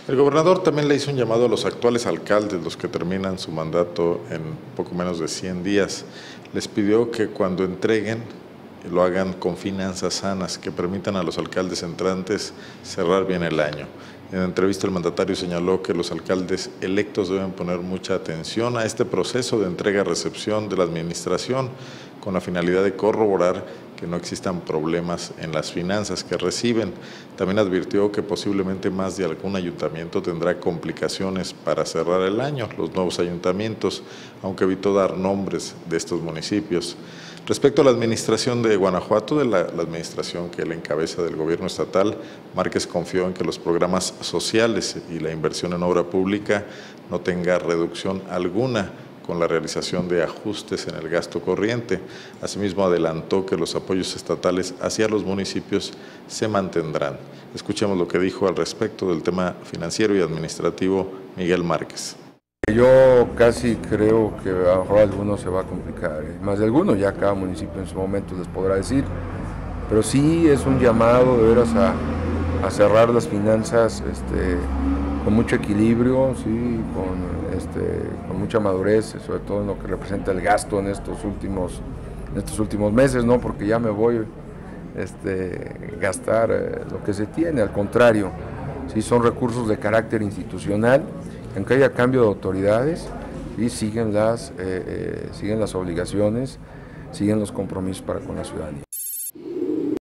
El gobernador también le hizo un llamado a los actuales alcaldes, los que terminan su mandato en poco menos de 100 días. Les pidió que cuando entreguen lo hagan con finanzas sanas, que permitan a los alcaldes entrantes cerrar bien el año. En la entrevista el mandatario señaló que los alcaldes electos deben poner mucha atención a este proceso de entrega-recepción de la administración con la finalidad de corroborar que no existan problemas en las finanzas que reciben. También advirtió que posiblemente más de algún ayuntamiento tendrá complicaciones para cerrar el año, los nuevos ayuntamientos, aunque evitó dar nombres de estos municipios. Respecto a la administración de Guanajuato, de la administración que él encabeza del gobierno estatal, Márquez confió en que los programas sociales y la inversión en obra pública no tenga reducción alguna con la realización de ajustes en el gasto corriente. Asimismo, adelantó que los apoyos estatales hacia los municipios se mantendrán. Escuchemos lo que dijo al respecto del tema financiero y administrativo Miguel Márquez. Yo casi creo que a lo mejor a algunos se va a complicar, más de algunos, ya cada municipio en su momento les podrá decir, pero sí es un llamado de veras a cerrar las finanzas con mucho equilibrio, sí, con mucha madurez, sobre todo en lo que representa el gasto en estos últimos meses, ¿no? Porque ya me voy a gastar lo que se tiene, al contrario, sí, son recursos de carácter institucional. Aunque haya cambio de autoridades, ¿sí? siguen las obligaciones, siguen los compromisos para con la ciudadanía.